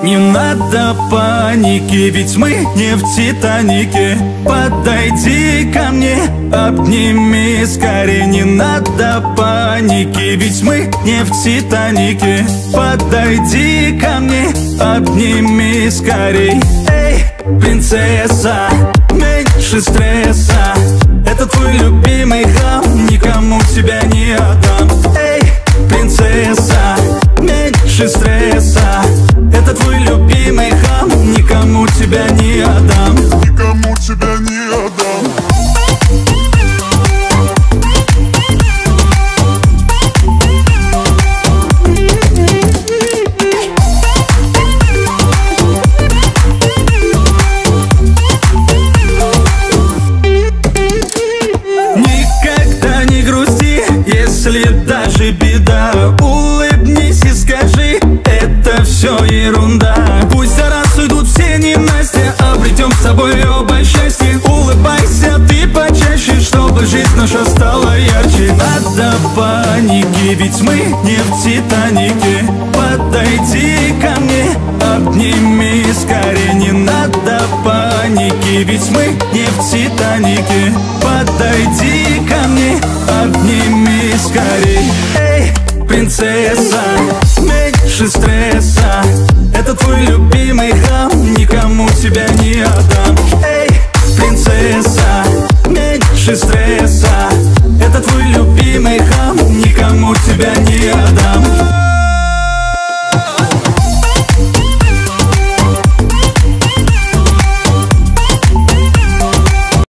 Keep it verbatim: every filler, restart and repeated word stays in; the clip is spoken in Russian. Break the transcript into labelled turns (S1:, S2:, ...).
S1: Не надо паники, ведь мы не в Титанике. Подойди ко мне, обними скорее. Не надо паники, ведь мы не в Титанике. Подойди ко мне, обними скорей. Эй, принцесса, меньше стресса. Это твой любимый хам, никому тебя не отдам. Эй, принцесса, меньше стресса. Это твой любимый хам, никому тебя не отдам.
S2: Никому тебя не отдам.
S1: Никогда не грусти, если даже беда. Улыбнись и скажи, это все ерунда. Пусть за раз уйдут все ненастья, обретем с тобой оба счастье. Улыбайся ты почаще, чтобы жизнь наша стала ярче. Надо паники, ведь мы не в Титанике. Подойди ко мне, обними скорее. Не надо паники, ведь мы не в Титанике. Подойди ко мне, обними скорей. Эй, принцесса, меньше стресса. Это твой любимый хам, никому тебя не отдам. Эй, принцесса, меньше стресса. Это твой любимый хам, никому тебя не отдам.